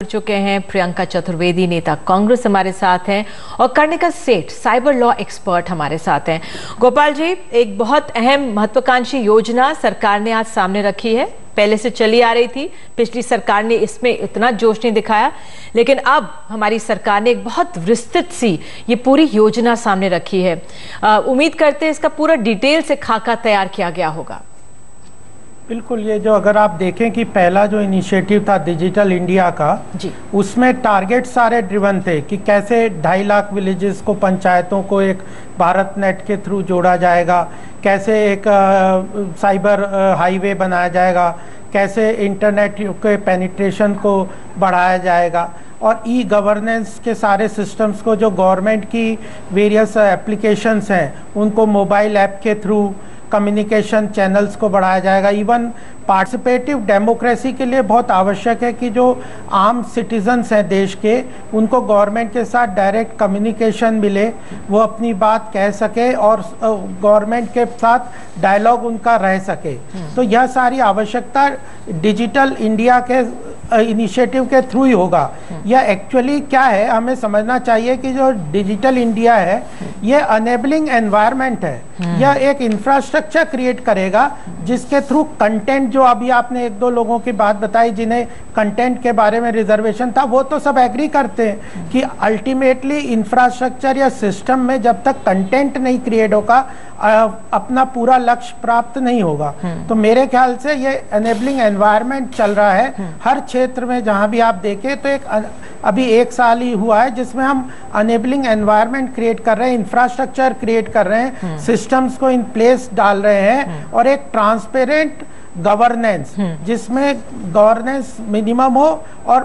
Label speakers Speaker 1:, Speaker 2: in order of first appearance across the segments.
Speaker 1: चुके हैं प्रियंका चतुर्वेदी, नेता कांग्रेस हमारे साथ हैं, और कर्णिका सेठ साइबर लॉ एक्सपर्ट हमारे साथ हैं। गोपाल जी, एक बहुत अहम महत्वाकांक्षी योजना सरकार ने आज सामने रखी है। पहले से चली आ रही थी, पिछली सरकार ने इसमें इतना जोश नहीं दिखाया, लेकिन अब हमारी सरकार ने एक बहुत विस्तृत सी ये पूरी योजना सामने रखी है। उम्मीद करते हैं इसका पूरा डिटेल से खाका तैयार किया गया होगा।
Speaker 2: बिल्कुल, ये जो अगर आप देखें कि पहला जो इनिशिएटिव था डिजिटल इंडिया का जी, उसमें टारगेट सारे ड्रिवन थे कि कैसे 2.5 लाख विलेजेस को, पंचायतों को एक भारत नेट के थ्रू जोड़ा जाएगा, कैसे एक साइबर हाईवे बनाया जाएगा, कैसे इंटरनेट के पेनिट्रेशन को बढ़ाया जाएगा, और ई गवर्नेंस के सारे सिस्टम्स को, जो गवर्नमेंट की वेरियस एप्लीकेशंस हैं उनको मोबाइल ऐप के थ्रू कम्युनिकेशन चैनल्स को बढ़ाया जाएगा। इवन पार्टिसिपेटिव डेमोक्रेसी के लिए बहुत आवश्यक है कि जो आम सिटीजन्स हैं देश के, उनको गवर्नमेंट के साथ डायरेक्ट कम्युनिकेशन मिले, वो अपनी बात कह सके और गवर्नमेंट के साथ डायलॉग उनका रह सके। तो यह सारी आवश्यकता डिजिटल इंडिया के इनिशिएटिव के थ्रू ही होगा। यह एक्चुअली क्या है, हमें समझना चाहिए कि जो डिजिटल इंडिया है ये अनेबलिंग एनवायरनमेंट है। यह एक इंफ्रास्ट्रक्चर क्रिएट करेगा जिसके थ्रू कंटेंट, जो अभी आपने 1-2 लोगों की बात बताई जिन्हें कंटेंट के बारे में रिजर्वेशन था, वो तो सब एग्री करते हैं कि अल्टीमेटली इंफ्रास्ट्रक्चर या सिस्टम में जब तक कंटेंट नहीं क्रिएट होगा अपना पूरा लक्ष्य प्राप्त नहीं होगा। तो मेरे ख्याल से ये एनेबलिंग एनवायरनमेंट चल रहा है हर क्षेत्र में। जहां भी आप देखें तो एक अभी 1 साल ही हुआ है जिसमें हम अनेबलिंग एनवायरनमेंट क्रिएट कर रहे हैं, इंफ्रास्ट्रक्चर क्रिएट कर रहे हैं, सिस्टम्स को इन प्लेस डाल रहे हैं, और एक ट्रांसपेरेंट गवर्नेंस जिसमें गवर्नेंस मिनिमम हो और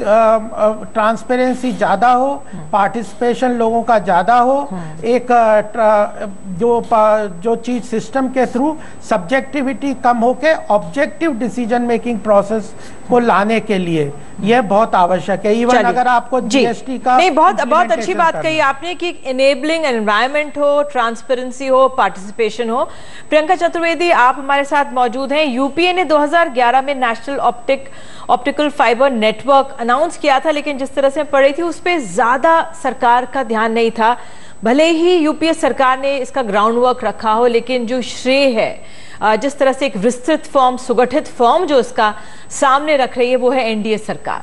Speaker 2: ट्रांसपेरेंसी ज़्यादा हो, पार्टिसिपेशन लोगों का ज़्यादा हो, एक जो चीज़ सिस्टम के थ्रू सब्जेक्टिविटी कम होके ऑब्जेक्टिव डिसीजन मेकिंग प्रोसेस को लाने के लिए यह बहुत आवश्यक है। इवन अगर आपको जीएसटी का
Speaker 1: नहीं, बहुत अच्छी बात कही आपने कि इनेबलिंग एनवायरनमेंट हो, ट्रांसपेरेंसी हो, पार्टिसिपेशन हो। प्रियंका चतुर्वेदी, आप हमारे साथ मौजूद हैं। यूपीए ने 2011 में national optical fibre network announce किया था, लेकिन जिस तरह से पड़ी थी उस पर ज्यादा सरकार का ध्यान नहीं था। भले ही यूपीए सरकार ने इसका ग्राउंड वर्क रखा हो, लेकिन जो श्रेय है जिस तरह से एक विस्तृत फॉर्म, सुगठित फॉर्म जो इसका सामने रख रही है, वो है एनडीए सरकार।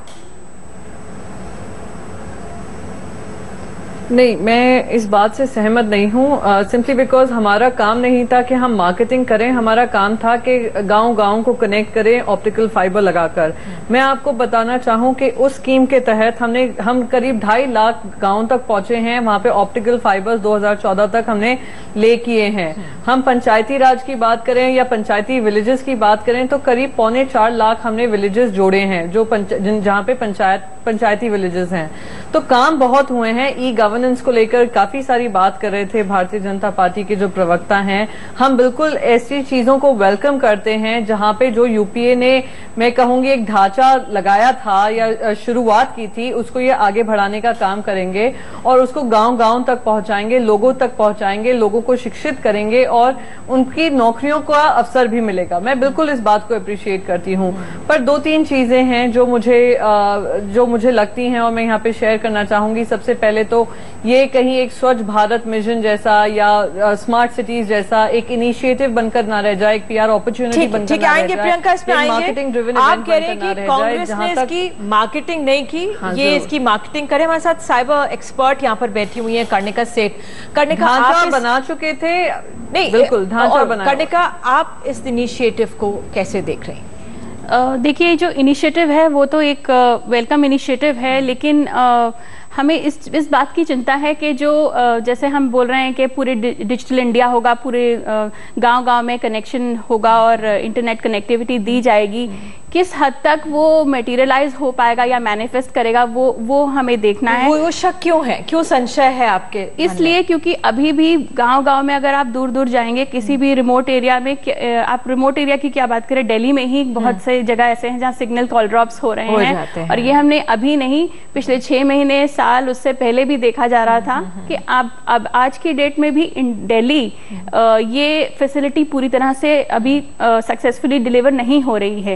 Speaker 3: नहीं, मैं इस बात से सहमत नहीं हूँ। सिंपली बिकॉज हमारा काम नहीं था कि हम मार्केटिंग करें, हमारा काम था कि गांव-गांव को कनेक्ट करें ऑप्टिकल फाइबर लगाकर। मैं आपको बताना चाहूँ कि उस स्कीम के तहत हम करीब 2.5 लाख गाँव तक पहुंचे हैं। वहां पे ऑप्टिकल फाइबर्स 2014 तक हमने ले किए हैं। हम पंचायती राज की बात करें या पंचायती विलेजेस की बात करें तो करीब 3.25 लाख हमने विलेजेस जोड़े हैं, जो जहाँ पे पंचायती विलेजेस हैं। तो काम बहुत हुए हैं। ई गवर्नेंस को लेकर काफी सारी बात कर रहे थे भारतीय जनता पार्टी के जो प्रवक्ता हैं। हम बिल्कुल ऐसी चीजों को वेलकम करते हैं जहां पे जो यूपीए ने, मैं कहूंगी, एक ढांचा लगाया था या शुरुआत की थी, उसको ये आगे बढ़ाने का काम करेंगे और उसको गांव-गांव तक पहुंचाएंगे, लोगों तक पहुंचाएंगे, लोगों को शिक्षित करेंगे और उनकी नौकरियों का अवसर भी मिलेगा। मैं बिल्कुल इस बात को अप्रिशिएट करती हूँ। पर 2-3 चीजें हैं जो मुझे लगती हैं और मैं यहाँ पे शेयर करना चाहूंगी। सबसे पहले तो ये कहीं एक स्वच्छ भारत मिशन जैसा या स्मार्ट सिटीज जैसा एक इनिशिएटिव बनकर ना रह जाए, एक पीआर अपॉर्चुनिटी बनकर ना रह जाए।
Speaker 1: प्रियंका, इसमें मार्केटिंग ड्रिवन आप कह रहे हैं कि कांग्रेस ने इसकी मार्केटिंग नहीं की, ये इसकी मार्केटिंग करे। हमारे साथ साइबर एक्सपर्ट यहाँ पर बैठी हुई है कर्णिका सेठ। कर्णिका,
Speaker 3: ढांचा बना चुके थे। नहीं, बिल्कुल ढांचा बना।
Speaker 1: कर्णिका, आप इस इनिशिएटिव को कैसे देख रहे हैं?
Speaker 4: देखिए, जो इनिशिएटिव है वो तो एक वेलकम इनिशिएटिव है, लेकिन हमें इस बात की चिंता है कि जो जैसे हम बोल रहे हैं कि पूरे डिजिटल इंडिया होगा, पूरे गांव-गांव में कनेक्शन होगा और इंटरनेट कनेक्टिविटी दी जाएगी, किस हद तक वो मटेरियलाइज हो पाएगा या मैनिफेस्ट करेगा, वो हमें देखना है।
Speaker 1: वो शक क्यों है, क्यों संशय है आपके?
Speaker 4: इसलिए क्योंकि अभी भी गांव-गांव में अगर आप दूर-दूर जाएंगे किसी भी रिमोट एरिया में, आप रिमोट एरिया की क्या बात करें, दिल्ली में ही बहुत से जगह ऐसे हैं जहाँ सिग्नल कॉल ड्रॉप्स हो रहे हैं। और ये हमने अभी नहीं, पिछले 6 महीने, साल, उससे पहले भी देखा जा रहा था कि अब आज की डेट में भी इन दिल्ली ये फैसिलिटी पूरी तरह से अभी सक्सेसफुली डिलीवर नहीं हो रही है।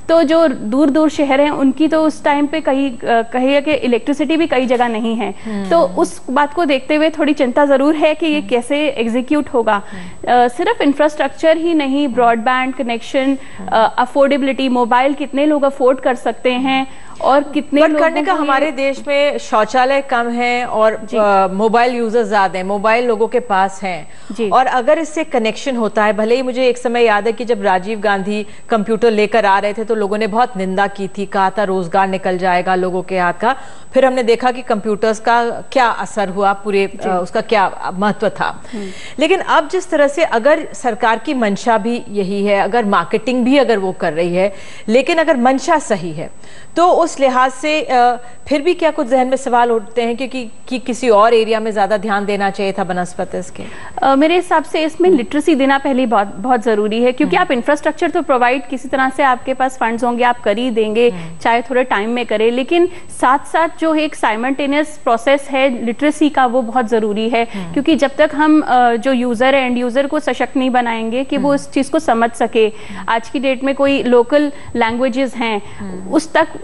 Speaker 4: तो जो दूर दूर शहर हैं उनकी तो उस टाइम पे कहीं कि इलेक्ट्रिसिटी भी कई जगह नहीं है। तो उस बात को देखते हुए थोड़ी चिंता जरूर है कि ये कैसे एग्जीक्यूट होगा। सिर्फ इंफ्रास्ट्रक्चर ही नहीं, ब्रॉडबैंड कनेक्शन, अफोर्डेबिलिटी, मोबाइल कितने लोग अफोर्ड कर सकते हैं और कितने लोग
Speaker 1: करने का। हमारे देश में शौचालय कम है और मोबाइल यूजर्स ज्यादा हैं, मोबाइल लोगों के पास हैं, और अगर इससे कनेक्शन होता है, भले ही मुझे एक समय याद है कि जब राजीव गांधी कंप्यूटर लेकर आ रहे थे तो लोगों ने बहुत निंदा की थी, कहा था रोजगार निकल जाएगा लोगों के हाथ का। फिर हमने देखा कि कंप्यूटर्स का क्या असर हुआ, पूरे उसका क्या महत्व था। लेकिन अब जिस तरह से अगर सरकार की मंशा भी यही है, अगर मार्केटिंग भी अगर वो कर रही है, लेकिन अगर मंशा सही है तो उस लिहाज से फिर भी क्या कुछ जहन में सवाल उठते हैं कि किसी और एरिया में ज्यादा ध्यान देना चाहिए था बनस्पति के?
Speaker 4: मेरे हिसाब से इसमें लिटरेसी देना पहले बहुत जरूरी है, क्योंकि आप इंफ्रास्ट्रक्चर तो प्रोवाइड किसी तरह से आपके पास फंड्स होंगे, आप कर ही देंगे, चाहे थोड़े टाइम में करें, लेकिन साथ साथ जो एक साइमल्टेनियस प्रोसेस है लिटरेसी का, वो बहुत जरूरी है। क्योंकि जब तक हम जो यूजर है, एंड यूजर को सशक्त नहीं बनाएंगे कि वो इस चीज को समझ सके, आज की डेट में कोई लोकल लैंग्वेजेस हैं उस तक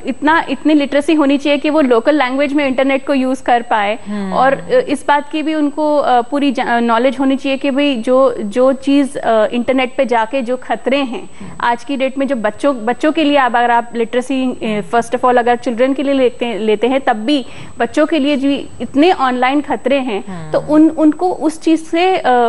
Speaker 4: इतनी लिटरेसी होनी चाहिए कि वो लोकल लैंग्वेज में इंटरनेट को यूज कर पाए, और इस बात की भी उनको पूरी नॉलेज होनी चाहिए कि भाई जो चीज इंटरनेट पे जाके जो खतरे हैं आज की डेट में, जो बच्चों के लिए, अगर आप लिटरेसी फर्स्ट ऑफ ऑल अगर चिल्ड्रन के लिए लेते हैं, तब भी बच्चों के लिए जो इतने ऑनलाइन खतरे हैं, तो उनको उस चीज से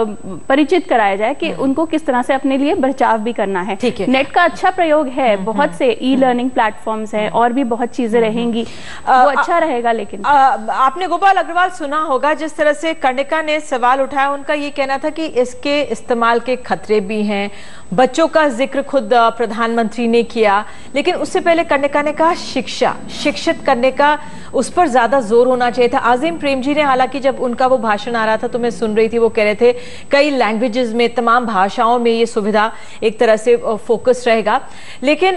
Speaker 4: परिचित कराया जाए कि उनको किस तरह से अपने लिए बचाव भी करना है। नेट का अच्छा प्रयोग है, बहुत से ई लर्निंग प्लेटफॉर्म्स हैं और भी बहुत चीजें रहेंगी, वो अच्छा रहेगा। लेकिन
Speaker 1: आपने गोपाल अग्रवाल सुना होगा जिस तरह से कर्णिका ने सवाल उठाया, उनका ये कहना था कि इसके इस्तेमाल के खतरे भी हैं। बच्चों का जिक्र खुद प्रधानमंत्री ने किया, लेकिन उससे पहले कर्णिका ने कहा शिक्षित करने का, उस पर ज्यादा जोर होना चाहिए था। आज़िम प्रेमजी ने, हालांकि जब उनका वो भाषण आ रहा था तो मैं सुन रही थी, वो कह रहे थे कई लैंग्वेजेस में, तमाम भाषाओं में ये सुविधा एक तरह से फोकस रहेगा, लेकिन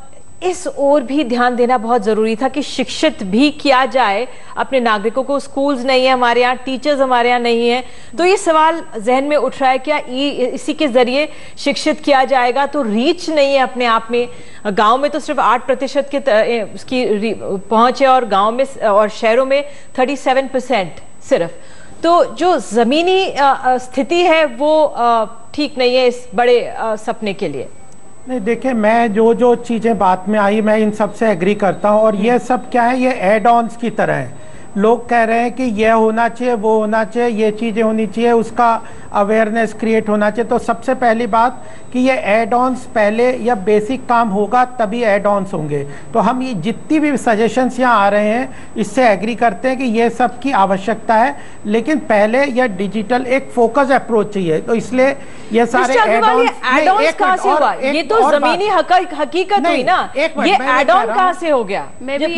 Speaker 1: इस ओर भी ध्यान देना बहुत जरूरी था कि शिक्षित भी किया जाए अपने नागरिकों को। स्कूल्स नहीं है हमारे यहाँ, टीचर्स हमारे यहाँ नहीं है, तो ये सवाल जहन में उठ रहा है, क्या इसी के जरिए शिक्षित किया जाएगा? तो रीच नहीं है अपने आप में। गांव में तो सिर्फ 8% के उसकी पहुंच है, और गांव में और शहरों में 37% सिर्फ। तो जो जमीनी स्थिति है वो ठीक नहीं है इस बड़े सपने के लिए।
Speaker 2: नहीं, देखिए, मैं जो चीज़ें बात में आई, मैं इन सब से एग्री करता हूँ, और ये सब क्या है, ये एड ऑन्स की तरह है। लोग कह रहे हैं कि ये होना चाहिए, वो होना चाहिए, ये चीज़ें होनी चाहिए, उसका अवेयरनेस क्रिएट होना चाहिए। तो सबसे पहली बात कि ये एड ऑन्स पहले या बेसिक काम होगा तभी एड ऑन्स होंगे। तो हम ये जितनी भी सजेशंस यहाँ आ रहे हैं इससे एग्री करते हैं कि ये सब की आवश्यकता है, लेकिन पहले यह डिजिटल एक फोकस अप्रोच चाहिए। तो इसलिए ये सारे एड ऑन्स
Speaker 1: कहाँ से हुआ? ये तो जमीनी हकीकत हुई ना, ये एड ऑन कहाँ से हो गया?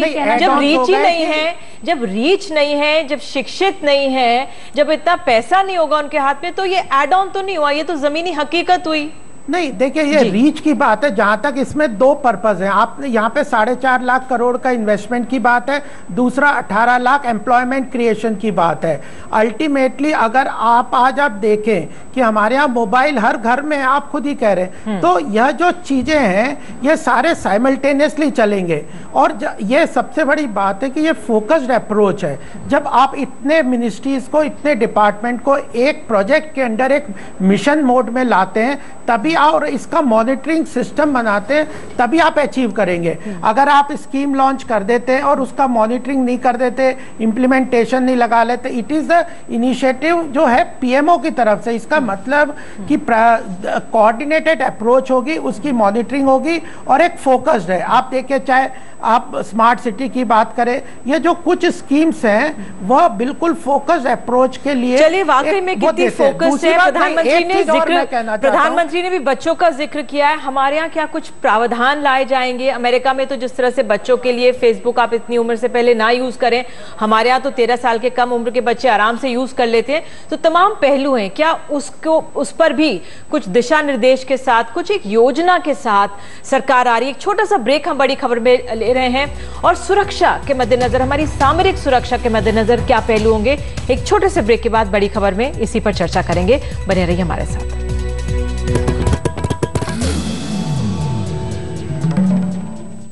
Speaker 1: जब रीच ही नहीं है, जब रीच नहीं है, जब शिक्षित नहीं है, जब इतना पैसा नहीं होगा उनके हाथ में, तो ये एड ऑन तो नहीं हुआ, ये तो जमीनी हकीकत हुई।
Speaker 2: नहीं, देखिए, ये रीच की बात है। जहां तक इसमें दो पर्पज है, आपने यहाँ पे 4.5 लाख करोड़ का इन्वेस्टमेंट की बात है, दूसरा 18 लाख एम्प्लॉयमेंट क्रिएशन की बात है। अल्टीमेटली अगर आप देखें कि हमारे यहाँ मोबाइल हर घर में है, आप खुद ही कह रहे हैं, तो यह जो चीजें हैं ये सारे साइमल्टेनियसली चलेंगे। और ये सबसे बड़ी बात है कि ये फोकस्ड अप्रोच है। जब आप इतने मिनिस्ट्रीज को, इतने डिपार्टमेंट को एक प्रोजेक्ट के अंडर एक मिशन मोड में लाते हैं, तभी और इसका मॉनिटरिंग सिस्टम बनाते हैं, तभी आप अचीव करेंगे। अगर आप स्कीम लॉन्च कर देते हैं और उसका मॉनिटरिंग नहीं कर देते, इम्प्लीमेंटेशन नहीं लगा लेते, इट इज द इनिशिएटिव जो है पीएमओ की तरफ से। इसका मतलब कि कोऑर्डिनेटेड अप्रोच होगी, उसकी मॉनिटरिंग होगी और एक फोकस्ड है। आप देखिए, चाहे आप स्मार्ट सिटी की बात करें, ये जो कुछ स्कीम्स हैं वह बिल्कुल फोकस्ड अप्रोच के लिए,
Speaker 1: चलिए वाकई में कितनी फोकस है। प्रधानमंत्री ने भी बच्चों का जिक्र किया है। हमारे यहाँ क्या कुछ प्रावधान लाए जाएंगे? अमेरिका में तो जिस तरह से बच्चों के लिए फेसबुक आप इतनी उम्र से पहले ना यूज करें, हमारे यहाँ तो 13 साल के कम उम्र के बच्चे आराम से यूज कर लेते हैं। तो तमाम पहलू हैं, क्या उस पर भी कुछ दिशा निर्देश के साथ, कुछ एक योजना के साथ सरकार आ रही है? एक छोटा सा ब्रेक हम बड़ी खबर में ले रहे हैं, और सुरक्षा के मद्देनजर, हमारी सामरिक सुरक्षा के मद्देनजर क्या पहलू होंगे, एक छोटे से ब्रेक के बाद बड़ी खबर में इसी पर चर्चा करेंगे। बने रहिए हमारे साथ।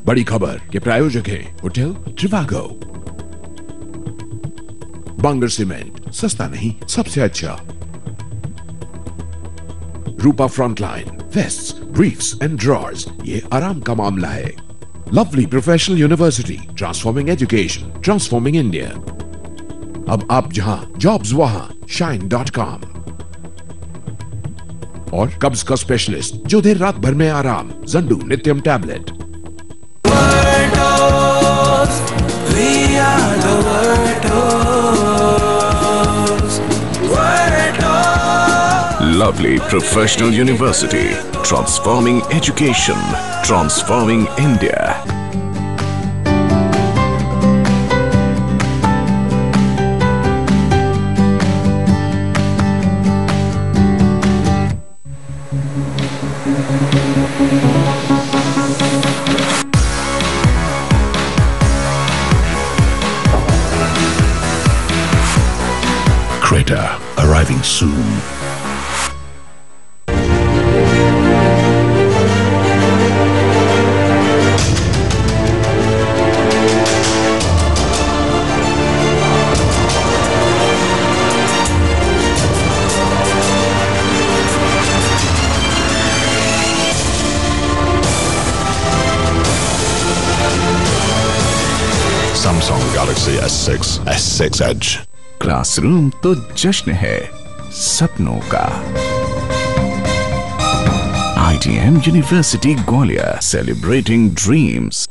Speaker 5: बड़ी खबर के प्रायोजक हैं होटल ट्रिवागो। बांगर सीमेंट, सस्ता नहीं सबसे अच्छा। Rupa frontline, vests, briefs and drawers, ये आराम का मामला है। Lovely professional university, transforming education, transforming India. अब आप जहां, जॉब्स वहां, shine.com। और कब्ज का स्पेशलिस्ट जो दे रात भर में आराम, Zandu Nityam tablet.
Speaker 6: Lovely Professional University, transforming education, transforming India.
Speaker 5: Creta, arriving soon.
Speaker 6: Samsung Galaxy S6, S6 Edge. Classroom तो जश्न है सपनों का। ITM University Gwalior, celebrating dreams.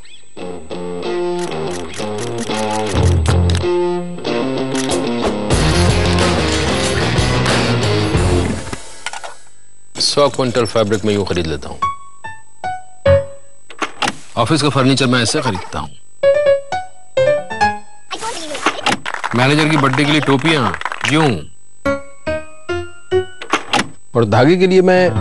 Speaker 7: सौ क्विंटल फैब्रिक में यूं खरीद लेता हूं। ऑफिस का फर्नीचर मैं ऐसे खरीदता हूं। मैनेजर की बर्थडे के लिए टोपियां यूं, और धागे के लिए मैं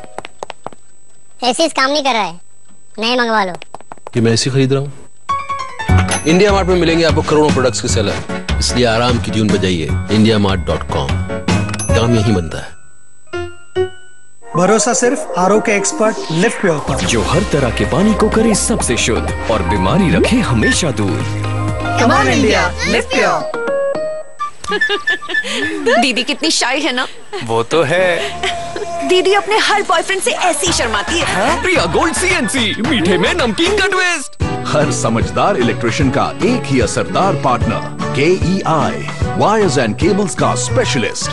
Speaker 8: ऐसे काम नहीं कर रहा है, नए मंगवा लो।
Speaker 7: कि मैं ऐसे खरीद रहा हूं। इंडिया मार्ट में मिलेंगे आपको करोड़ों प्रोडक्ट्स के सेलर, इसलिए आराम की ट्यून बजाइए indiamart.com। काम यही बनता है।
Speaker 9: भरोसा सिर्फ आरओ के एक्सपर्ट लिफ्ट प्योर पर,
Speaker 10: जो हर तरह के पानी को करे सबसे शुद्ध और बीमारी रखे हमेशा दूर।
Speaker 9: Come on India, lift pure.
Speaker 11: दीदी कितनी शाय है ना।
Speaker 10: वो तो है।
Speaker 11: दीदी अपने हर बॉयफ्रेंड से ऐसी ही शर्माती है।
Speaker 10: प्रिया गोल्ड CNC, मीठे में नमकीन का ट्विस्ट।
Speaker 6: हर समझदार इलेक्ट्रिशियन का एक ही असरदार partner, KEI, wires and cables का स्पेशलिस्ट।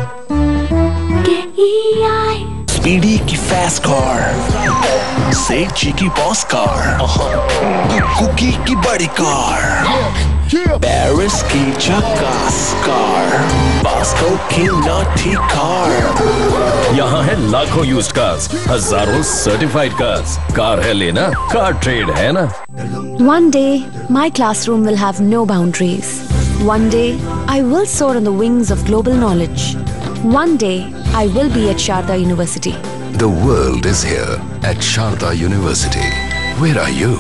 Speaker 11: KEI,
Speaker 6: स्पीडी की फास्ट कार से चीकी बॉस कार, कुकी की बड़ी कार, पेरिस की झकास कार, बास्को की नॉटी कार।
Speaker 10: यहाँ है लाखों यूज्ड कार्स, हजारों सर्टिफाइड कार्स। कार है लेना, कार ट्रेड है ना।
Speaker 12: One day, my classroom will have no boundaries. One day, I will soar on the wings of global knowledge. One day, I will be at Sharda University.
Speaker 6: The world is here at Sharda University. Where are you?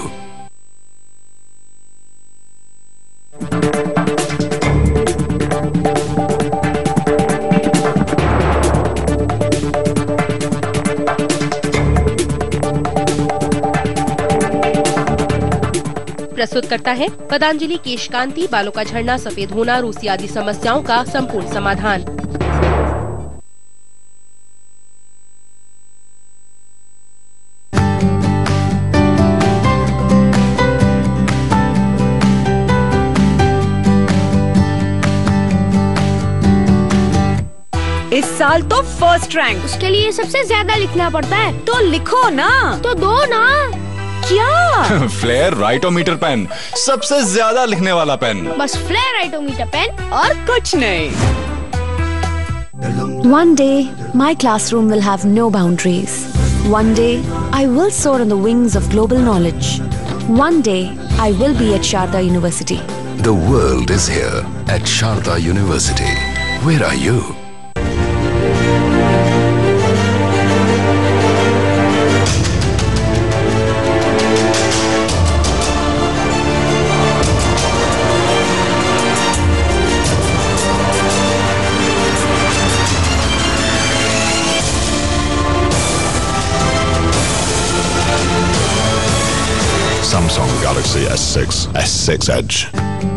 Speaker 13: प्रस्तुत करता है पतंजलि केश कांति, बालों का झड़ना, सफेद होना, रूसी आदि समस्याओं का संपूर्ण समाधान।
Speaker 11: इस साल तो फर्स्ट रैंक।
Speaker 8: उसके लिए सबसे ज्यादा लिखना पड़ता है।
Speaker 11: तो लिखो ना।
Speaker 8: तो दो ना।
Speaker 11: क्या?
Speaker 14: फ्लेयर राइटोमीटर पेन, सबसे ज्यादा लिखने वाला पेन।
Speaker 8: बस फ्लेयर राइटोमीटर पेन और
Speaker 11: कुछ नहीं।
Speaker 12: One day, my classroom will have no boundaries. One day, I will soar on the wings of global knowledge. One day, I will be at Sharda University.
Speaker 6: The world is here at Sharda University. Where are you? Samsung
Speaker 5: Galaxy S6 Edge.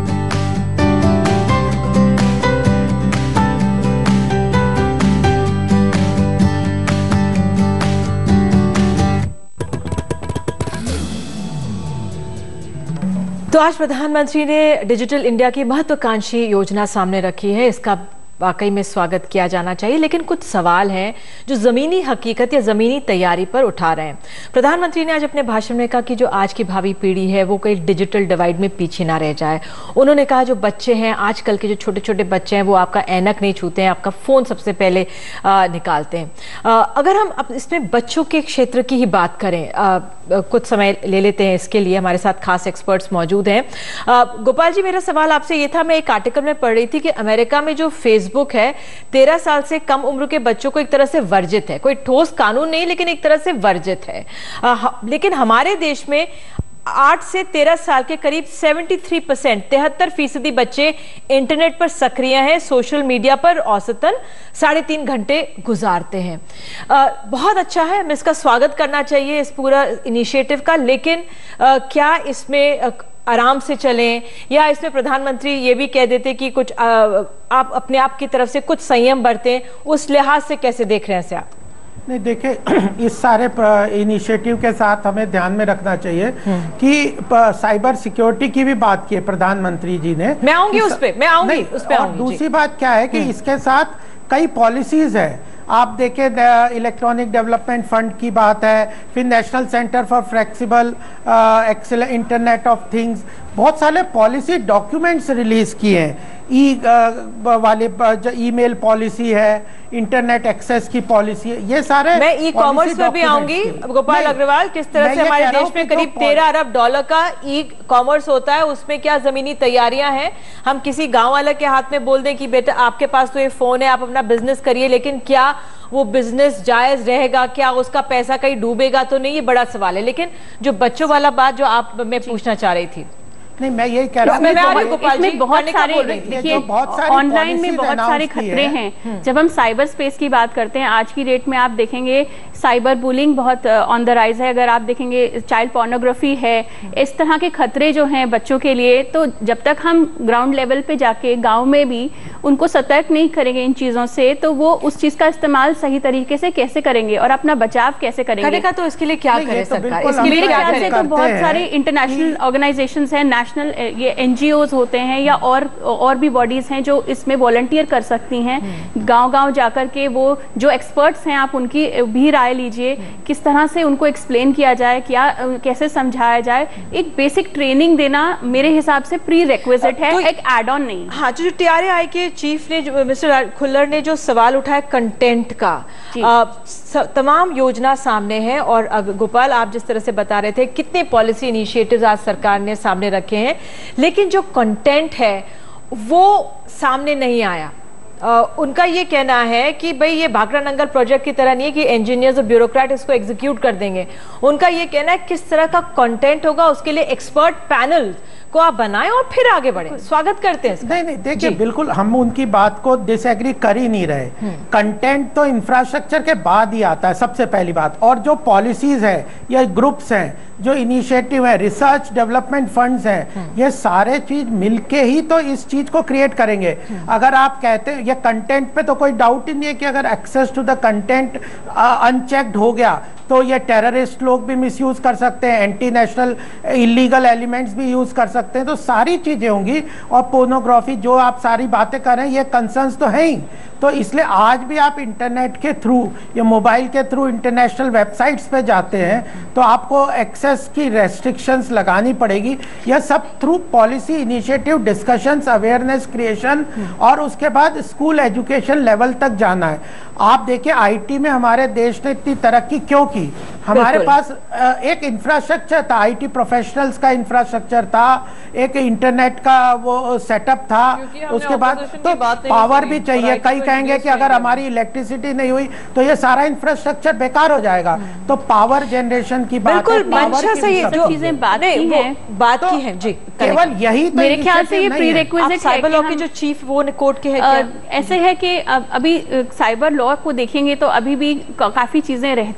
Speaker 1: तो आज प्रधानमंत्री ने digital India की महत्वाकांक्षी योजना सामने रखी है, इसका वाकई में स्वागत किया जाना चाहिए। लेकिन कुछ सवाल हैं जो जमीनी हकीकत या जमीनी तैयारी पर उठा रहे हैं। प्रधानमंत्री ने आज अपने भाषण में कहा कि जो आज की भावी पीढ़ी है वो कहीं डिजिटल डिवाइड में पीछे ना रह जाए। उन्होंने कहा जो बच्चे हैं आजकल के, जो छोटे छोटे बच्चे हैं, वो आपका ऐनक नहीं छूते हैं, आपका फोन सबसे पहले निकालते हैं। अगर हम इसमें बच्चों के क्षेत्र की ही बात करें, कुछ समय ले लेते हैं इसके लिए, हमारे साथ खास एक्सपर्ट्स मौजूद हैं। गोपाल जी, मेरा सवाल आपसे ये था, मैं एक आर्टिकल में पढ़ रही थी कि अमेरिका में जो फेसबुक है 13 साल से कम उम्र के बच्चों को एक तरह से वर्जित है। कोई ठोस कानून नहीं, लेकिन एक तरह से वर्जित है। लेकिन हमारे देश में 8 से 13 साल के करीब 73%, 73% बच्चे इंटरनेट पर सक्रिय हैं, सोशल मीडिया पर औसतन 3.5 घंटे गुजारते हैं। बहुत अच्छा है, हमें इसका स्वागत करना चाहिए, इस पूरा इनिशिएटिव का। लेकिन क्या इसमें आराम से चलें, या इसमें प्रधानमंत्री ये भी कह देते कि कुछ आप अपने आप की तरफ से कुछ संयम बरतें, उस लिहाज से कैसे देख रहे हैं आप?
Speaker 2: नहीं, देखिए, इस सारे इनिशिएटिव के साथ हमें ध्यान में रखना चाहिए कि साइबर सिक्योरिटी की भी बात की है प्रधानमंत्री जी ने।
Speaker 1: मैं आऊंगी उस पे,
Speaker 2: और दूसरी बात क्या है कि इसके साथ कई पॉलिसीज है। आप देखें, इलेक्ट्रॉनिक डेवलपमेंट फंड की बात है, फिर national centre for flexible internet of things, बहुत सारे पॉलिसी डॉक्यूमेंट्स रिलीज किए हैं। ईमेल पॉलिसी है, इंटरनेट एक्सेस की पॉलिसी है, ये सारे।
Speaker 1: मैं ई कॉमर्स पे भी आऊंगी गोपाल अग्रवाल, किस तरह से हमारे देश में करीब 13 अरब डॉलर का ई कॉमर्स होता है, उसमें क्या जमीनी तैयारियां हैं। हम किसी गांव वाले के हाथ में बोल दें कि बेटा आपके पास तो ये फोन है, आप अपना बिजनेस करिए, लेकिन क्या वो बिजनेस जायज रहेगा, क्या उसका पैसा कहीं डूबेगा तो नहीं, ये बड़ा सवाल है। लेकिन जो बच्चों वाला बात जो आप मैं पूछना चाह रही थी,
Speaker 2: नहीं, मैं यही कह रहा हूँ,
Speaker 4: इसमें बहुत सारे, देखिए, ऑनलाइन में बहुत सारे खतरे हैं। जब हम साइबर स्पेस की बात करते हैं, आज की डेट में आप देखेंगे साइबर बुलिंग बहुत ऑन द राइज है। अगर आप देखेंगे चाइल्ड पोर्नोग्राफी है, इस तरह के खतरे जो हैं बच्चों के लिए, तो जब तक हम ग्राउंड लेवल पे जाके गांव में भी उनको सतर्क नहीं करेंगे इन चीजों से, तो वो उस चीज का इस्तेमाल सही तरीके से कैसे करेंगे और अपना बचाव कैसे करेंगे।
Speaker 1: तो इसके लिए क्या करे सरकार?
Speaker 4: मेरे ख्याल से तो बहुत सारे इंटरनेशनल ऑर्गेनाइजेशंस हैं, नेशनल ये एनजीओज होते हैं या और भी बॉडीज हैं जो इसमें वॉलंटियर कर सकती हैं। गांव-गांव जाकर के वो जो एक्सपर्ट्स हैं, आप उनकी भी राय लीजिए, किस तरह से उनको एक्सप्लेन किया जाए, क्या कैसे समझाया जाए। एक बेसिक ट्रेनिंग देना मेरे हिसाब से प्री रिक्विजिट है, एक एड ऑन नहीं।
Speaker 1: हाँ, जो TRAI के चीफ ने, मिस्टर खुल्लर ने जो सवाल उठाया कंटेंट का, तमाम योजना सामने है। और गोपाल, आप जिस तरह से बता रहे थे कितने पॉलिसी इनिशिएटिव्स आज सरकार ने सामने रखे हैं, लेकिन जो कंटेंट है वो सामने नहीं आया। उनका ये कहना है कि भाई ये भाखड़ा नंगल प्रोजेक्ट की तरह नहीं है कि इंजीनियर्स और ब्यूरोक्रेट इसको एग्जीक्यूट कर देंगे। उनका ये कहना है किस तरह का कंटेंट होगा, उसके लिए एक्सपर्ट पैनल को आप बनाएं और फिर आगे बढ़ें। स्वागत करते हैं।
Speaker 2: नहीं, देखिए, बिल्कुल हम उनकी बात को डिसएग्री कर ही नहीं रहे। कंटेंट तो इंफ्रास्ट्रक्चर के बाद ही आता है, सबसे पहली बात। और जो पॉलिसीज है या ग्रुप्स हैं, जो इनिशिएटिव है, रिसर्च डेवलपमेंट फंड्स हैं, ये सारे चीज मिलके ही तो इस चीज को क्रिएट करेंगे। अगर आप कहते हैं ये कंटेंट पे, तो कोई डाउट ही नहीं है कि अगर access to the content unchecked हो गया तो ये टेररिस्ट लोग भी मिसयूज कर सकते हैं, एंटी नेशनल इलीगल एलिमेंट्स भी यूज कर सकते हैं, तो सारी चीजें होंगी। और पोर्नोग्राफी जो आप सारी बातें कर रहे हैं, ये कंसर्न्स तो है ही। तो इसलिए आज भी आप इंटरनेट के थ्रू या मोबाइल के थ्रू इंटरनेशनल वेबसाइट्स पे जाते हैं तो आपको एक्सेस की रेस्ट्रिक्शंस लगानी पड़ेगी। यह सब through policy initiative, discussions, awareness creation, और उसके बाद स्कूल एजुकेशन लेवल तक जाना है। आप देखिए, आईटी में हमारे देश ने इतनी तरक्की क्यों की? हमारे पास एक इंफ्रास्ट्रक्चर था, आईटी प्रोफेशनल्स का इंफ्रास्ट्रक्चर था, एक इंटरनेट का वो सेटअप था, उसके बाद तो पावर भी चाहिए। कई कहेंगे कि अगर हमारी इलेक्ट्रिसिटी नहीं हुई तो ये सारा इंफ्रास्ट्रक्चर बेकार हो जाएगा। तो पावर जनरेशन की बात,
Speaker 1: बिल्कुल मंशा से ये जो चीजें बात की है जी,
Speaker 2: केवल यही
Speaker 4: मेरे ख्याल से ये प्री रिक्विजिट
Speaker 1: साइबर लॉ के जो चीफ वो कोर्ट के है,
Speaker 4: ऐसे है कि अभी साइबर लॉ को देखेंगे तो अभी भी काफी चीजें रहती हैं इसमें।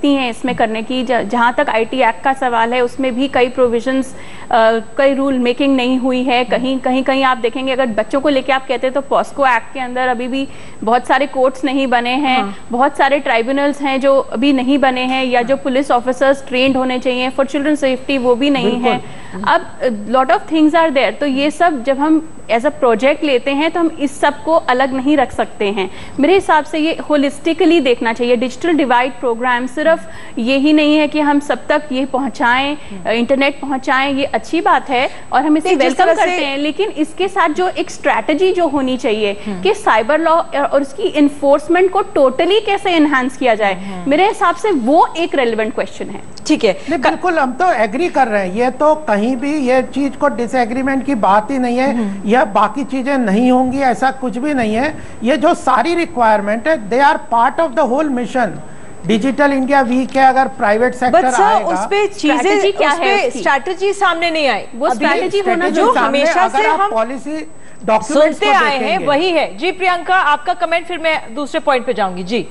Speaker 4: इसमें करने की। जहाँ तक IT एक्ट का सवाल है उसमें भी कई प्रोविजंस, कई रूल मेकिंग नहीं हुई है। कहीं आप देखेंगे अगर बच्चों को लेके आप कहते हैं तो पॉस्को एक्ट के अंदर अभी भी बहुत सारे कोर्ट्स नहीं बने हैं, बहुत सारे ट्राइब्यूनल्स हैं जो अभी नहीं बने हैं, या जो पुलिस ऑफिसर्स ट्रेंड होने चाहिए फॉर चिल्ड्रन सेफ्टी वो भी नहीं है। अब lot of things are there. तो ये सब जब हम एज अ प्रोजेक्ट लेते हैं तो हम इस सब को अलग नहीं रख सकते हैं। मेरे हिसाब से ये होलिस्टिकली देखना चाहिए। डिजिटल डिवाइड प्रोग्राम सिर्फ यही नहीं है कि हम सब तक ये पहुंचाएं, इंटरनेट पहुंचाएं, ये अच्छी बात है और हम इसे वेलकम करते हैं, लेकिन इसके साथ जो एक स्ट्रैटेजी जो होनी चाहिए कि साइबर लॉ और उसकी इन्फोर्समेंट को टोटली कैसे एनहांस किया जाए, मेरे हिसाब से वो एक रेलेवेंट क्वेश्चन है।
Speaker 1: ठीक है,
Speaker 2: बिल्कुल हम तो एग्री कर रहे हैं, ये तो कहीं भी ये चीज को डिसएग्रीमेंट की बात ही नहीं है, यह बाकी चीजें नहीं होंगी ऐसा कुछ भी नहीं है। ये जो सारी रिक्वायरमेंट है they are part of the whole mission. Digital India weak है, अगर प्राइवेट सेक्टर आएगा
Speaker 1: उस पे चीजें क्या है, स्ट्रैटेजी सामने नहीं आई। वो स्ट्रैटेजी होना जो हमेशा से हम
Speaker 2: पॉलिसी डॉक्यूमेंट्स
Speaker 1: सुनते आए हैं वही है। जी प्रियंका, आपका कमेंट, फिर मैं दूसरे पॉइंट पे जाऊंगी। जी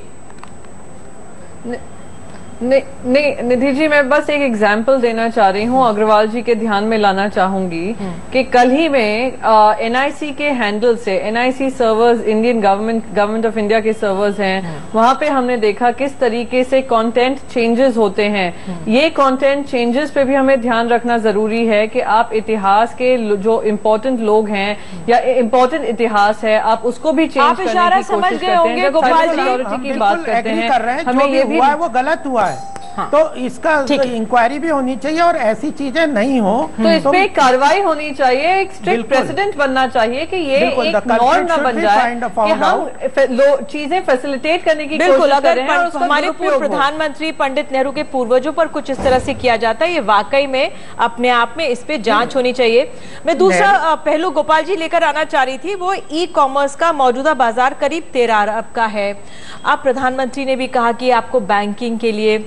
Speaker 3: नहीं निधि जी, मैं बस एक एग्जाम्पल देना चाह रही हूँ, अग्रवाल जी के ध्यान में लाना चाहूंगी कि कल ही में NIC के हैंडल से, NIC servers Indian government of India के सर्वर्स हैं, वहां पे हमने देखा किस तरीके से कंटेंट चेंजेस होते हैं। ये कंटेंट चेंजेस पे भी हमें ध्यान रखना जरूरी है कि आप इतिहास के जो इम्पोर्टेंट लोग हैं या इम्पोर्टेंट इतिहास है आप उसको भी चेंज करने की कोशिश करते हैं।
Speaker 1: गोपाल
Speaker 3: जी की बात करते हैं,
Speaker 2: हमें ये भी वो गलत हुआ है। हाँ। तो इसका इंक्वायरी भी होनी चाहिए और ऐसी चीजें नहीं हो
Speaker 3: तो इस पे कार्रवाई होनी चाहिए, एक स्ट्रिक्ट प्रेसिडेंट बनना चाहिए कि ये एक नॉर्म न बन जाए कि हम चीजें फैसिलिटेट करने की कोशिश कर रहे हैं।
Speaker 1: हमारे पूर्व प्रधानमंत्री पंडित नेहरू के पूर्वजों पर कुछ इस तरह से किया जाता है, ये वाकई में अपने आप में इस पे जांच होनी चाहिए। मैं दूसरा पहलू गोपाल जी लेकर आना चाह रही थी, वो ई-कॉमर्स का मौजूदा बाजार करीब 13 अरब का है। अब प्रधानमंत्री ने भी कहा कि आपको बैंकिंग के लिए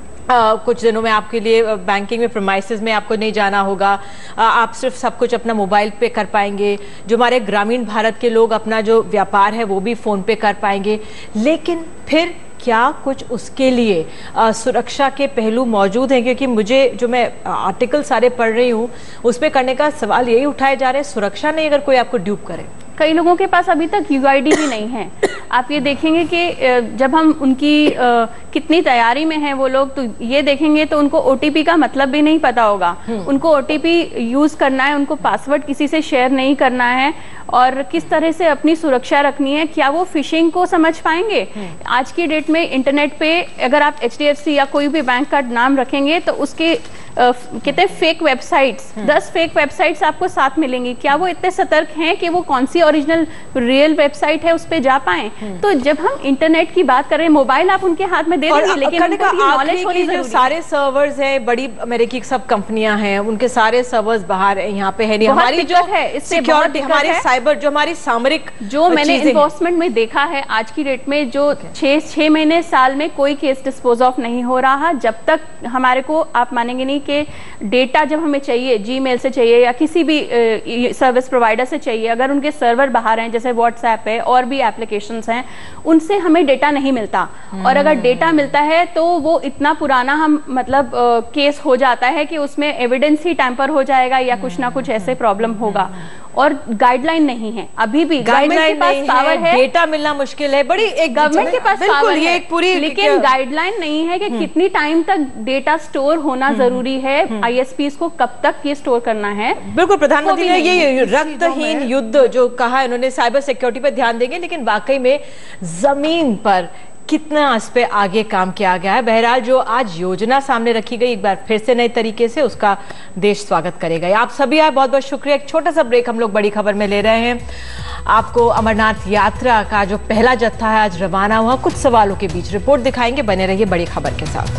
Speaker 1: कुछ दिनों में आपके लिए बैंकिंग में प्रीमाइसेस में आपको नहीं जाना होगा, आप सिर्फ सब कुछ अपना मोबाइल पे कर पाएंगे। जो हमारे ग्रामीण भारत के लोग अपना जो व्यापार है वो भी फोन पे कर पाएंगे। लेकिन फिर क्या कुछ उसके लिए सुरक्षा के पहलू मौजूद हैं? क्योंकि मुझे जो मैं आर्टिकल सारे पढ़ रही हूँ उस पर करने का सवाल यही उठाए जा रहे हैं, सुरक्षा नहीं अगर कोई आपको ड्यूप करे।
Speaker 4: कई लोगों के पास अभी तक UID भी नहीं है। आप ये देखेंगे कि जब हम उनकी कितनी तैयारी में हैं वो लोग, तो ये देखेंगे तो उनको OTP का मतलब भी नहीं पता होगा। उनको OTP यूज करना है, उनको पासवर्ड किसी से शेयर नहीं करना है और किस तरह से अपनी सुरक्षा रखनी है। क्या वो फिशिंग को समझ पाएंगे? आज की डेट में इंटरनेट पे अगर आप HDFC या कोई भी बैंक का नाम रखेंगे तो उसके कहते हैं फेक वेबसाइट्स, 10 फेक वेबसाइट्स आपको साथ मिलेंगी। क्या वो इतने सतर्क हैं कि वो कौन सी ओरिजिनल रियल वेबसाइट है उस पे जा पाए? तो जब हम इंटरनेट की बात कर रहे हैं, मोबाइल आप उनके हाथ में दे देंगे, लेकिन उनको नॉलेज होनी जरूरी है।
Speaker 1: सारे सर्वर्स हैं, बड़ी अमेरिकी सब कंपनियां हैं, उनके सारे सर्वर्स बाहर है, यहाँ पे है नहीं। हमारी जो है सिक्योरिटी, हमारी साइबर, जो हमारी सामरिक,
Speaker 4: जो मैंने इन्फोर्समेंट में देखा है आज की डेट में, जो 6 महीने साल में कोई केस डिस्पोज ऑफ नहीं हो रहा जब तक हमारे को, आप मानेंगे नहीं कि डेटा जब हमें चाहिए, जीमेल से चाहिए या किसी भी सर्विस प्रोवाइडर से चाहिए, अगर उनके सर्वर बाहर हैं जैसे व्हाट्सएप है और भी एप्लीकेशंस हैं, उनसे हमें डेटा नहीं मिलता। और अगर डेटा मिलता है तो वो इतना पुराना हम मतलब केस हो जाता है कि उसमें एविडेंस ही टैंपर हो जाएगा या कुछ ना कुछ ऐसे प्रॉब्लम होगा। और गाइडलाइन नहीं है, अभी भी गवर्नमेंट के पास पावर है,
Speaker 1: डेटा मिलना मुश्किल है, बड़ी एक
Speaker 4: गवर्नमेंट के पास पावर
Speaker 1: है एक पूरी,
Speaker 4: लेकिन गाइडलाइन नहीं है कि कितनी टाइम तक डेटा स्टोर होना जरूरी है, ISPs को कब तक ये स्टोर करना है।
Speaker 1: बिल्कुल, प्रधानमंत्री ने ये रक्तहीन युद्ध जो कहा, इन्होंने साइबर सिक्योरिटी पर ध्यान देंगे, लेकिन वाकई में जमीन पर कितना इस पे आगे काम किया गया है। बहरहाल जो आज योजना सामने रखी गई, एक बार फिर से नए तरीके से, उसका देश स्वागत करेगा। आप सभी आए, बहुत बहुत शुक्रिया। एक छोटा सा ब्रेक हम लोग बड़ी खबर में ले रहे हैं। आपको अमरनाथ यात्रा का जो पहला जत्था है आज रवाना हुआ, कुछ सवालों के बीच रिपोर्ट दिखाएंगे, बने रहिए बड़ी खबर के साथ।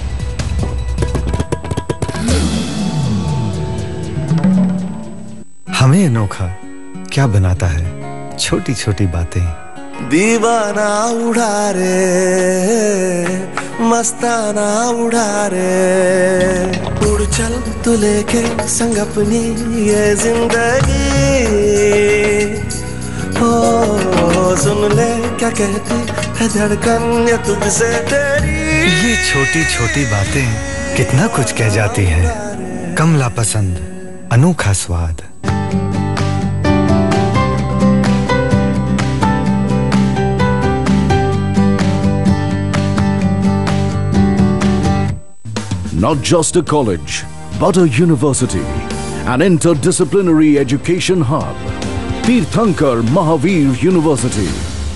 Speaker 15: हमें अनोखा क्या बनाता है? छोटी छोटी बातें।
Speaker 16: दीवाना उड़ा रे, मस्ताना उड़ा रे, उड़ चल तू लेके संग अपनी ये जिंदगी। ओ सुन ले क्या कहती है धड़कन ये तुझसे तेरी।
Speaker 15: ये छोटी छोटी बातें कितना कुछ कह जाती हैं। कमला पसंद, अनोखा स्वाद।
Speaker 6: Not just a college, but a university, an interdisciplinary education hub. Tirthankar Mahavir University.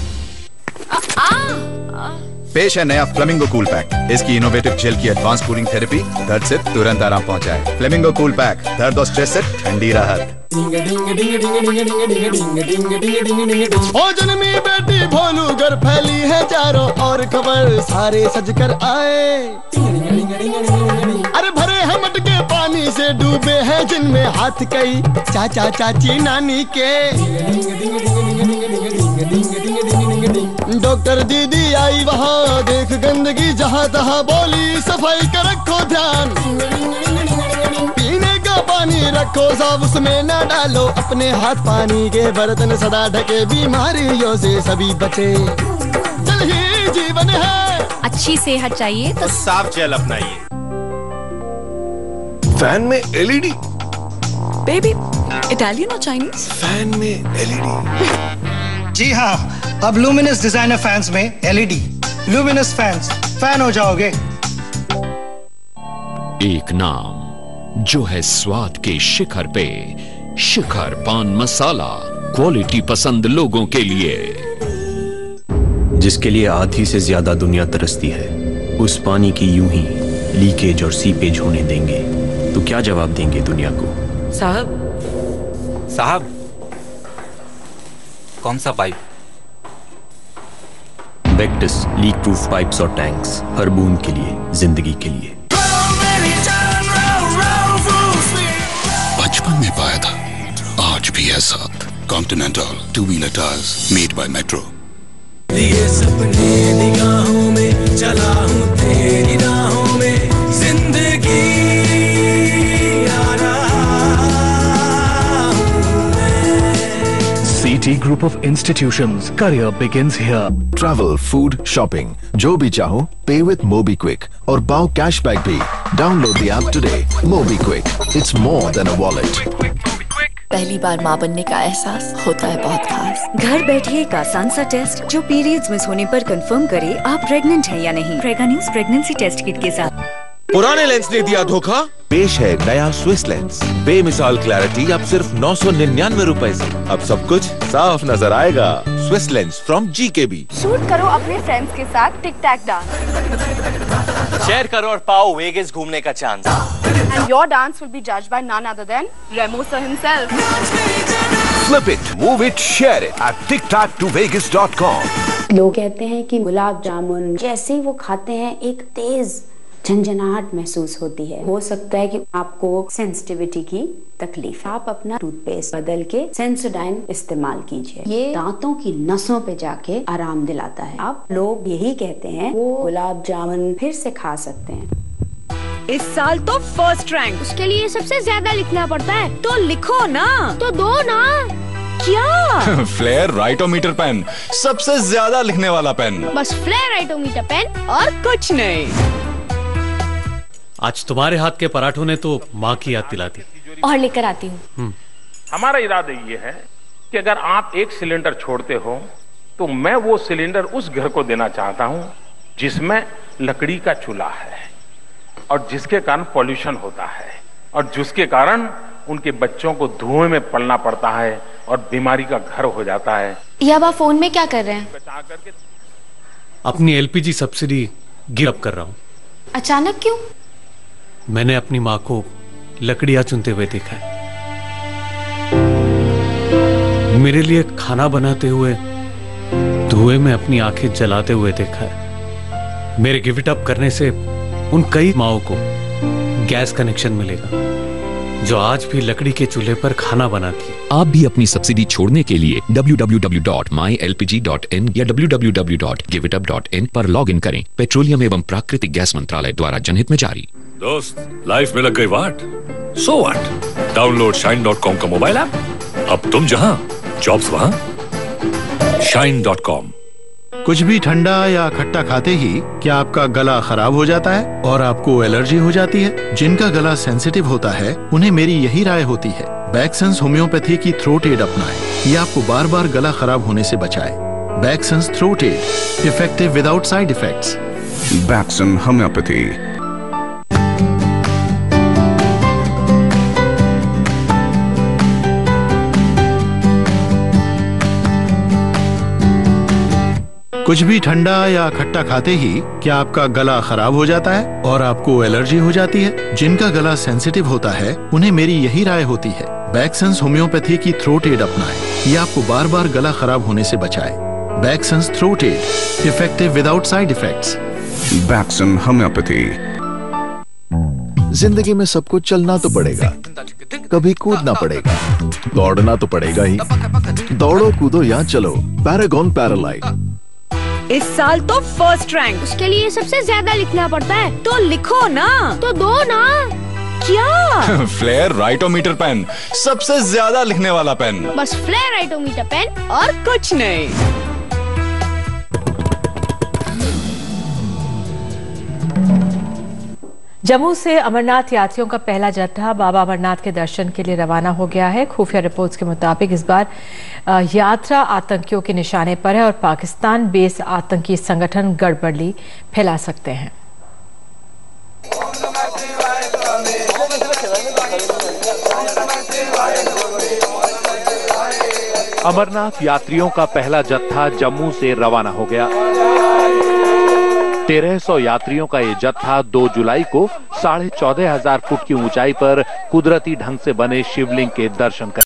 Speaker 14: पेश है नया फ्लेमिंगो कूल पैक। इसकी इनोवेटिव जेल की एडवांस कूलिंग थेरेपी दर्द से तुरंत आराम पहुंचाए। फ्लेमिंगो कूल पैक, दर्द और स्ट्रेस से ठंडी राहत।
Speaker 16: ओ जन्मी बेटी भोलू घर फैली है चारों और खबर सारे सज कर आए। अरे भरे हैं मटके पानी से डूबे हैं जिनमें हाथ कई चाचा चाची नानी के। डॉक्टर दीदी आई वहाँ देख गंदगी जहाँ तहाँ बोली सफाई का रखो ध्यान। पीने का पानी रखो साफ उसमें न डालो अपने हाथ पानी के बर्तन सदा ढके बीमारियों से सभी बचे। जल ही जीवन है।
Speaker 11: अच्छी सेहत चाहिए तो
Speaker 17: साफ जेल अपनाइए। फैन में एलईडी
Speaker 11: बेबी इटालियन और चाइनीज।
Speaker 17: फैन में एलईडी।
Speaker 9: जी हाँ, अब लुमिनस डिजाइनर फैंस में एलईडी। लुमिनस फैंस, फैन हो जाओगे।
Speaker 5: एक नाम जो है स्वाद के शिखर पे, शिखर पान मसाला, क्वालिटी पसंद लोगों के लिए।
Speaker 18: जिसके लिए आधी से ज्यादा दुनिया तरसती है, उस पानी की यूं ही लीकेज और सीपेज होने देंगे तो क्या जवाब देंगे दुनिया को?
Speaker 19: साहब कौन सा pipe?
Speaker 18: Vectus leak proof pipes और टैंक्स, हर बूंद के लिए, जिंदगी के लिए।
Speaker 20: बचपन में पाया था, आज भी है साथ। Continental two wheeler tyres made by Metro.
Speaker 16: ये सपने निगाहों में चला हूँ तेरी राहों में जिंदगी आ रहा हूँ मैं।
Speaker 6: CT Group of Institutions. Career begins here. Travel, food, shopping. जो भी चाहो, pay with MobiKwik और पाओ कैशबैक भी। Download the app today. MobiKwik. It's more than a wallet.
Speaker 21: पहली बार माँ बनने का एहसास होता है बहुत खास। घर बैठिए एक आसान सा टेस्ट जो पीरियड्स मिस होने पर कंफर्म करे आप प्रेग्नेंट हैं या नहीं। Prega News pregnancy test kit के साथ।
Speaker 17: पुराने लेंस ने दिया धोखा। पेश है नया स्विस लेंस, बेमिसाल क्लैरिटी अब सिर्फ 999 रुपए से। अब सब कुछ साफ नजर आएगा। Swiss lens from GKB।
Speaker 22: Shoot करो अपने फ्रेंड्स के साथ टिक टैक डांस।
Speaker 17: शेयर करो और पाओ वेगास घूमने का chance.
Speaker 22: And your dance will be judged by none other than Remo sir himself.
Speaker 6: Flip it, move it, share it at TikTok2Vegas.com.
Speaker 23: लोग कहते हैं कि गुलाब जामुन जैसे ही वो खाते हैं एक तेज झंझनाहट महसूस होती है। हो सकता है कि आपको सेंसिटिविटी की तकलीफ। आप अपना टूथपेस्ट बदल के सेंसोडाइन इस्तेमाल कीजिए। ये दांतों की नसों पे जाके आराम दिलाता है। आप लोग यही कहते हैं वो गुलाब जामुन फिर से खा सकते हैं।
Speaker 11: इस साल तो फर्स्ट रैंक।
Speaker 8: उसके लिए सबसे ज्यादा लिखना पड़ता है।
Speaker 11: तो लिखो ना।
Speaker 8: तो दो ना।
Speaker 11: क्या?
Speaker 14: फ्लेयर राइटोमीटर पेन, सबसे ज्यादा लिखने वाला पेन।
Speaker 8: बस फ्लेयर राइटोमीटर पेन
Speaker 11: और कुछ नहीं।
Speaker 24: आज तुम्हारे हाथ के पराठों ने तो माँ की याद दिला दी।
Speaker 8: और लेकर आती हूँ।
Speaker 25: हमारा इरादा ये है कि अगर आप एक सिलेंडर छोड़ते हो तो मैं वो सिलेंडर उस घर को देना चाहता हूँ जिसमें लकड़ी का चूल्हा है और जिसके कारण पॉल्यूशन होता है और जिसके कारण उनके बच्चों को धुएं में पलना पड़ता है और बीमारी का घर हो जाता है।
Speaker 8: ये अब आप फोन में क्या कर रहे हैं?
Speaker 24: अपनी LPG सब्सिडी गिव अप कर रहा हूँ।
Speaker 8: अचानक क्यों?
Speaker 24: मैंने अपनी माँ को लकड़ियां चुनते हुए देखा है। मेरे लिए खाना बनाते हुए धुएं में अपनी आंखें जलाते हुए देखा है। मेरे गिव इट अप करने से उन कई माओं को गैस कनेक्शन मिलेगा जो आज भी लकड़ी के चूल्हे पर खाना बनाती है।
Speaker 26: आप भी अपनी सब्सिडी छोड़ने के लिए www.mylpg.in या www.giveitup.in पर लॉग इन करें। पेट्रोलियम एवं प्राकृतिक गैस मंत्रालय द्वारा जनहित में जारी।
Speaker 10: दोस्त, लाइफ में लग गई वाट? So what? डाउनलोड shine.com का मोबाइल ऐप। अब तुम जहां, जॉब्स वहां। shine.com
Speaker 6: कुछ भी ठंडा या खट्टा खाते ही क्या आपका गला खराब हो जाता है और आपको एलर्जी हो जाती है? जिनका गला सेंसिटिव होता है उन्हें मेरी यही राय होती है, बैक्संस होम्योपैथी की थ्रोट एड अपनाएं। ये आपको बार बार गला खराब होने से बचाए। Baksons throat aid, effective without side effects.
Speaker 20: Bakson homeopathy.
Speaker 6: कुछ भी ठंडा या खट्टा खाते ही क्या आपका गला खराब हो जाता है और आपको एलर्जी हो जाती है? जिनका गला सेंसिटिव होता है उन्हें मेरी यही राय होती है, बैक्संस होम्योपैथी की थ्रोट एड अपनाएं। ये आपको बार बार गला खराब होने से बचाए। Baksons throat aid, effective without side effects.
Speaker 20: Bakson homeopathy.
Speaker 6: जिंदगी में सबको चलना तो पड़ेगा, कभी कूदना पड़ेगा, दौड़ना तो पड़ेगा ही। दौड़ो कूदो या चलो, पैरागॉन पैरालाइट।
Speaker 11: इस साल तो फर्स्ट रैंक।
Speaker 8: उसके लिए सबसे ज्यादा लिखना पड़ता है।
Speaker 11: तो लिखो ना।
Speaker 8: तो दो ना।
Speaker 11: क्या?
Speaker 14: फ्लेयर राइटोमीटर पेन, सबसे ज्यादा लिखने वाला पेन।
Speaker 8: बस फ्लेयर राइटोमीटर पेन
Speaker 11: और कुछ नहीं।
Speaker 1: जम्मू से अमरनाथ यात्रियों का पहला जत्था बाबा अमरनाथ के दर्शन के लिए रवाना हो गया है। खुफिया रिपोर्ट्स के मुताबिक इस बार यात्रा आतंकियों के निशाने पर है और पाकिस्तान बेस आतंकी संगठन गड़बड़ी फैला सकते हैं।
Speaker 2: अमरनाथ यात्रियों का पहला जत्था जम्मू से रवाना हो गया। 1300 यात्रियों का ये जत्था 2 जुलाई को 14,500 फुट की ऊंचाई पर कुदरती ढंग से बने शिवलिंग के दर्शन कर